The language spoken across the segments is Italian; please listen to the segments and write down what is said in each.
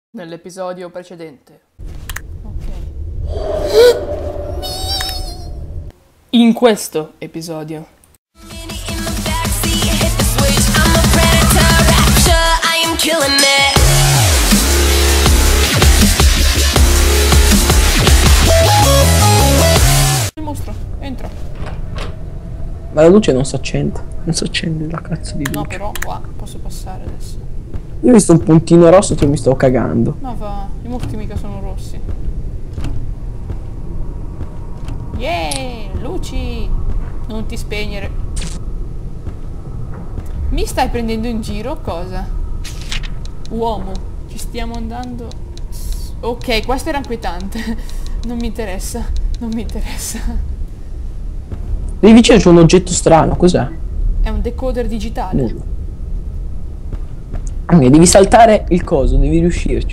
Nell'episodio precedente. Ok. In questo episodio. Il mostro, entra. Ma la luce non si accende. Non si accende la cazzo di luce. No, però qua posso passare adesso. Io ho visto un puntino rosso e mi sto cagando. No, va, i mostri mica sono rossi. Yeah, luci! Non ti spegnere. Mi stai prendendo in giro? Cosa? Uomo, ci stiamo andando. Ok, questo era inquietante. Non mi interessa, non mi interessa. Lì vicino c'è un oggetto strano, cos'è? È un decoder digitale. Nulla. Devi saltare il coso, devi riuscirci.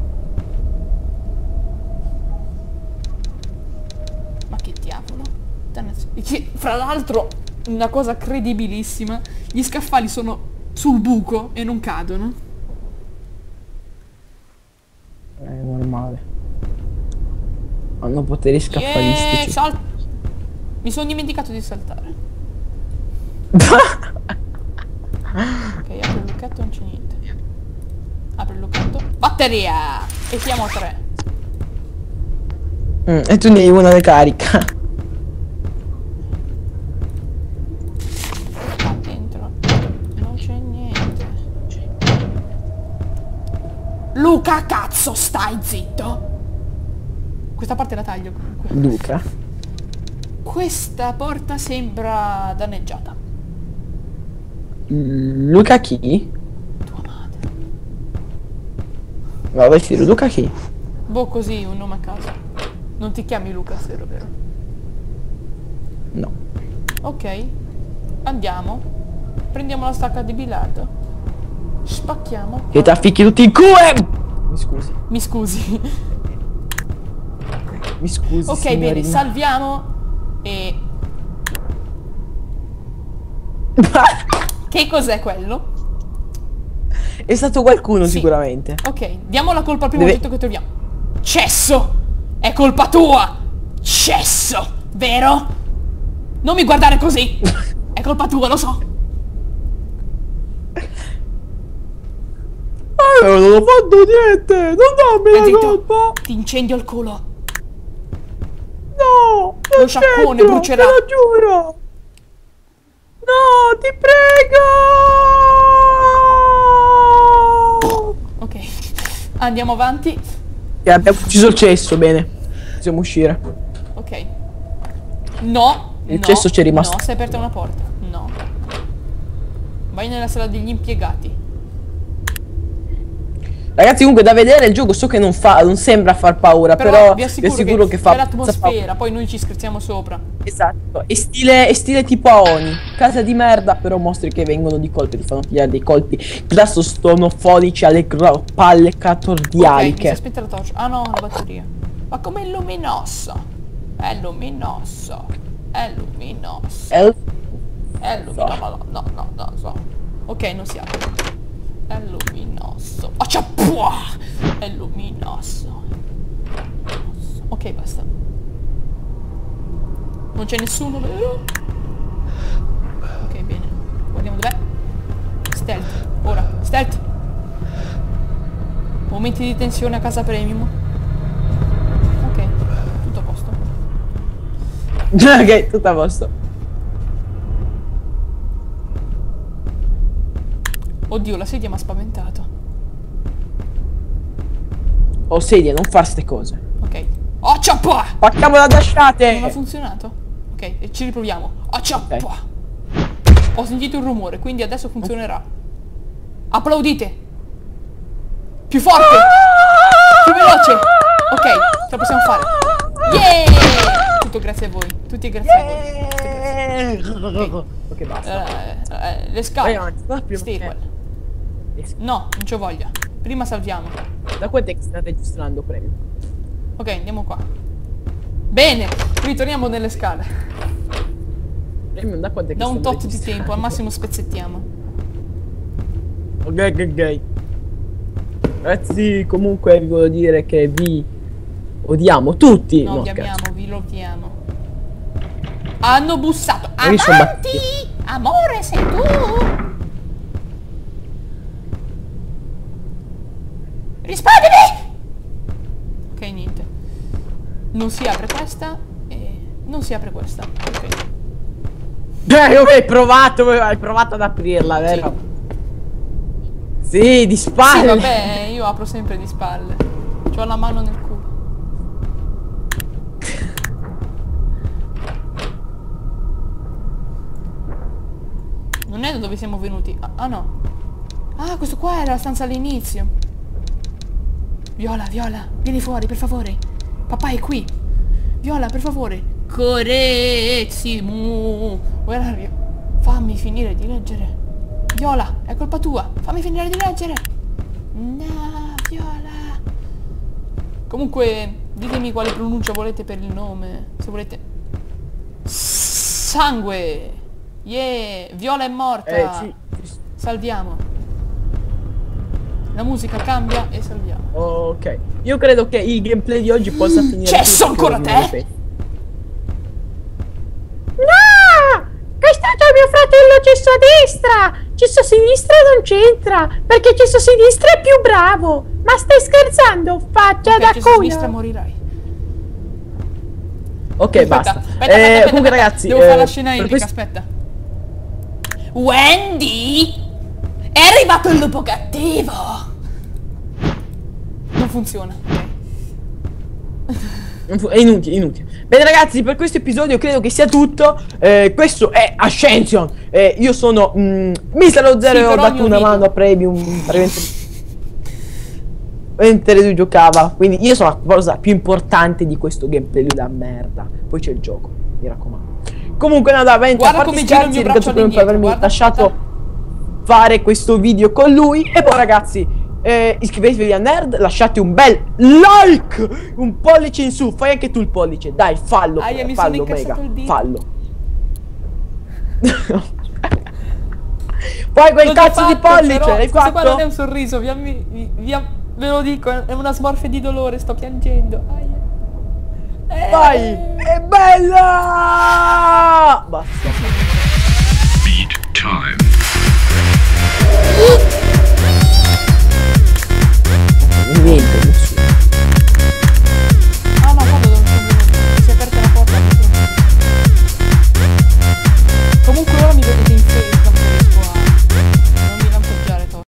Ma che diavolo? Fra l'altro, una cosa credibilissima, gli scaffali sono sul buco e non cadono. È normale. Hanno poteri scaffalistici. Mi sono dimenticato di saltare. Ok, apro il lucchetto, non c'è niente. Apro il lucchetto. Batteria! E siamo a 3. E tu ne hai una da carica. Qua dentro non c'è niente. Luca, cazzo, stai zitto! Questa parte la taglio comunque. Luca. Questa porta sembra danneggiata. Luca chi? Tua madre. No, vai fiero, Luca chi? Boh, così, un nome a caso. Non ti chiami Luca, se vero? No. Ok. Andiamo. Prendiamo la stacca di bilardo. Spacchiamo. Che t'afficchi tutti in culo! Mi scusi. Mi scusi. Mi scusi, Ok, signorina. bene, salviamo. E... Che cos'è quello? È stato qualcuno Sì. sicuramente. Ok, diamo la colpa al primo Deve- oggetto che troviamo. Cesso! È colpa tua! Cesso! Vero? Non mi guardare così! È colpa tua, lo so! Non ho fatto niente! Non dammi Stai la zitto. colpa! Ti incendio il culo! No! Lo sciacquone dentro, brucerà. te lo giuro! No, ti prego! Ok, andiamo avanti. E abbiamo ucciso il cesso, bene. Possiamo uscire. Ok. No, Il no, cesso c'è rimasto. No, si è aperta una porta. No. Vai nella sala degli impiegati. Ragazzi, comunque da vedere il gioco so che non sembra far paura, però vi assicuro, che fa è l'atmosfera, poi noi ci scherziamo sopra. Esatto, è stile tipo a Oni. Casa di merda, però mostri che vengono di colpo, ti fanno pigliare dei colpi classostomofonici alle palle Ok, mi si catordialiche. aspetta la torcia. Ah no, la batteria. Ma com'è luminoso? È luminoso. È luminoso. È luminoso. No, so. Ok, non si apre. È luminoso. È luminoso. Ok, basta. Non c'è nessuno, vero? Ok, bene. Guardiamo dov'è. Stealth. Ora. Stealth. Momenti di tensione a casa premium. Ok, tutto a posto. Ok, tutto a posto. Oddio, la sedia mi ha spaventato. Oh sedia, non far ste cose. Ok. Oh, ciappa! Facciamo la dasciate! Non ha funzionato? Ok, e ci riproviamo. Oh, ciappa! Ok. Ho sentito un rumore, quindi adesso funzionerà. Applaudite! Più forte! Più veloce! Ok, ce la possiamo fare. Yeah! Tutto grazie a voi. Tutti grazie a voi. Tutto grazie. Ok, basta. Le Vai scale. avanti, va prima. Stairwell. No, non c'ho voglia. Prima salviamo. Da quant'è che state registrando premio? Ok, andiamo qua. Bene, ritorniamo nelle scale. Premium, da quant'è che Da un stiamo tot di registrando? tempo, al massimo spezzettiamo. Ok. Ragazzi, comunque vi voglio dire che vi odiamo tutti. No, No, vi scherzo. amiamo, vi odiamo. Hanno bussato. Io sono Avanti! Amore, sei tu! Rispondimi! Ok, niente. Non si apre questa e non si apre questa. Ok. Hai provato ad aprirla, vero? Sì, di Sì, spalle. vabbè, io apro sempre di spalle. C'ho la mano nel culo. Non è da dove siamo venuti. Ah, no. Ah, questo qua era la stanza all'inizio. Viola, Viola, vieni fuori, per favore. Papà è qui. Viola, per favore. Corezzimu. Guarda, fammi finire di leggere. Viola, è colpa tua. Fammi finire di leggere. No, Viola. Comunque, ditemi quale pronuncia volete per il nome. Se volete. Sangue. Yeah, Viola è morta. Sì. Salviamo. La musica cambia e salviamo. Ok. Io credo che il gameplay di oggi possa finire. Cesso tutto, ancora perché te? No! È stato mio fratello Cesso a destra! Cesso a sinistra non c'entra! Perché Cesso a sinistra è più bravo! Ma stai scherzando? Faccia Ok, da Cesso a sinistra culo! morirai. Ok, Aspetta, basta. aspetta, Comunque ragazzi, devo fare la scena per epica, questo- aspetta. Wendy! È arrivato il lupo cattivo! Non funziona, ok. È inutile, inutile. Bene ragazzi, per questo episodio credo che sia tutto. Questo è Ascension. Io sono Mister Lo Zero Sì, e ho per dato ogni una video. mano a Premium mentre lui giocava. Quindi io sono la cosa più importante di questo gameplay da merda. Poi c'è il gioco, mi raccomando. Comunque no, dai, Guarda a parte come gira il scherzi, mio braccio ringrazio per all'indietro, avermi guarda, lasciato fare questo video con lui. E poi ragazzi, iscrivetevi a Nerd, lasciate un bel like, un pollice in su, fai anche tu il pollice, dai, fallo, Aia, mi sono fallo, incassato il dito. fallo. Poi quel L'ho già cazzo di fatto, pollice, però, l'hai questo qua non è fatto? un sorriso, ve lo dico, è una smorfia di dolore, sto piangendo. Aia. Vai, è bella! Basta. Beat time.